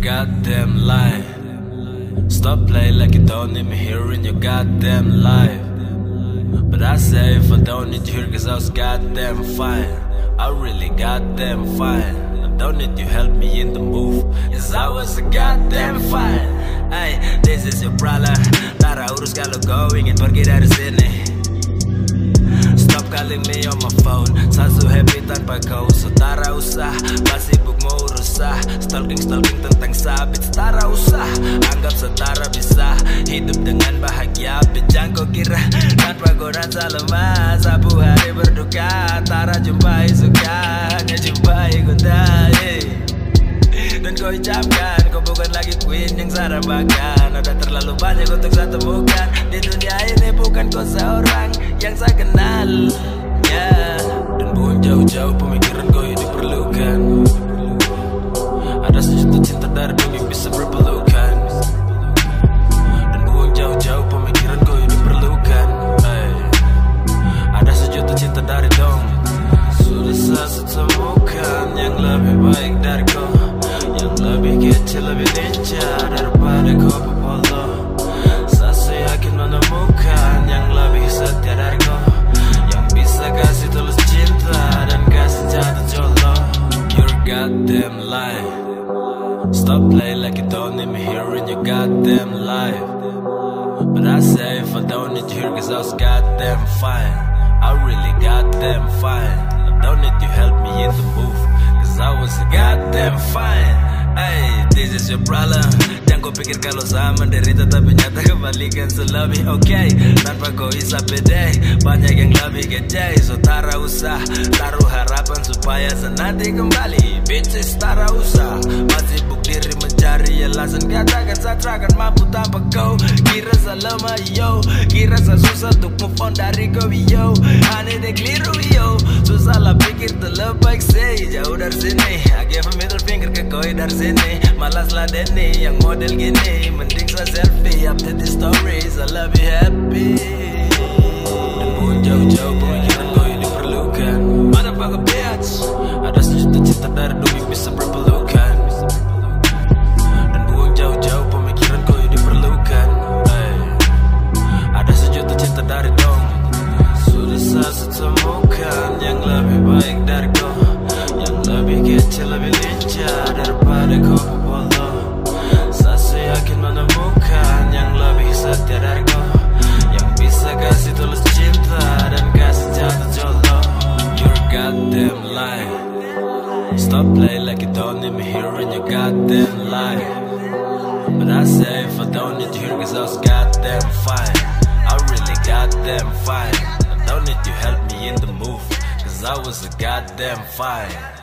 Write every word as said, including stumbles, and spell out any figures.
goddamn lie. Stop playing like you don't need me here in your goddamn life. But I say if I don't need you here, cause I was goddamn fine. I really goddamn fine. I don't need you help me in the move, cause I was a goddamn fine. Ay, this is your problem. Tara urus kalau kau ingin pergi dari sini. Stop calling me on my phone. Sasu happy tanpa kau. So tara usah, masih sibuk mau urusah. Stalking-stalking tentang sabit. Tara usah, anggap setara bisa hidup dengan bahagia. Bijang kau kira tanpa kau rasa lemah. Sapu hari berduka, tara jumpai suka, hanya jumpai gundah, yeah. Dan kau ucapkan kau bukan lagi queen yang sarabakan. Ada terlalu banyak untuk saya temukan di dunia ini, bukan kau seorang yang saya kenal, yeah. Dan buang jauh-jauh pemikiran kau yang diperlukan. Ada sejuta cinta dari dong yang bisa berpelukan. Dan buang jauh-jauh pemikiran kau yang diperlukan, hey. Ada sejuta cinta dari dong. Sudah saya temukan yang lebih baik dari kau, yang lebih kecil, lebih ninja daripada kau Popolo. Saya yakin menemukan yang lebih setia dari kau, yang bisa kasih tulus cinta dan kasih jatuh jolo. You're a goddamn lie. Stop playing like you don't need me here in your goddamn life. But I say if I don't need you here, cause I was goddamn fine. I really goddamn fine. I don't need you help me in the move, cause I was a goddamn fine. Hey, this is your problem. Jangan kau pikir kalau saya menderita, tapi nyata kebalikan selebih oke, okay. Tanpa kau isap pede, banyak yang lebih kece. So tara usah, taruh harapan supaya saya nanti kembali. Bitches tara usah, masih sibuk diri mencari alasan. Katakan saya takkan mampu tanpa kau. Kira saya lemah yo, kira saya susah untuk move on dari kau yo. Aneh deh keliru yo, susah lah pikir terlebih baik say. Jauh dari sini, I give a middle finger ke kau dari sini. Malas lah Denny yang model gini, mending saya selfie update the stories, I love you happy. Dan buang jauh-jauh pemikiran kau yang diperlukan. Motherfucker bitch, ada sejuta cinta dari dong yang bisa berpelukan. Dan buang jauh-jauh pemikiran kau yang diperlukan, hey. Ada sejuta cinta dari dong. Sudah saya temukan yang lebih baik dari kau, yang lebih kecil, lebih lincah daripada kau Popolo. Saya yakin menemukan yang lebih setia dari kau, yang bisa kasih tulus cinta dan kasih jatuh jolo. You're a goddamn lie. Stop playing like you don't need me here in your goddamn life. But I say if I don't need you here, cause I was goddamn fine. I really goddamn fine. I don't need you help me in the move, cause I was a goddamn fine.